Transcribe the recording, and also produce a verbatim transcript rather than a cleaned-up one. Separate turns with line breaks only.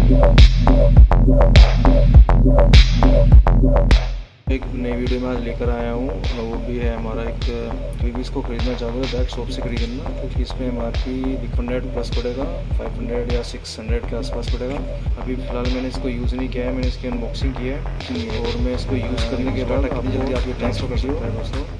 एक नई वीडियो में आज लेकर आया हूँ, वो भी है हमारा एक कोई भी इसको खरीदना चाहता है बैग शॉप से खरीदना, क्योंकि इसमें M R P hundred plus पड़ेगा, फाइव हंड्रेड या सिक्स हंड्रेड के आसपास पड़ेगा। अभी फ़िलहाल मैंने इसको यूज़ नहीं किया है, मैंने इसकी अनबॉक्सिंग की है और मैं इसको यूज़ करने के बाद कितनी जल्दी आपको ट्रांसफ़र कर सकता है दोस्तों।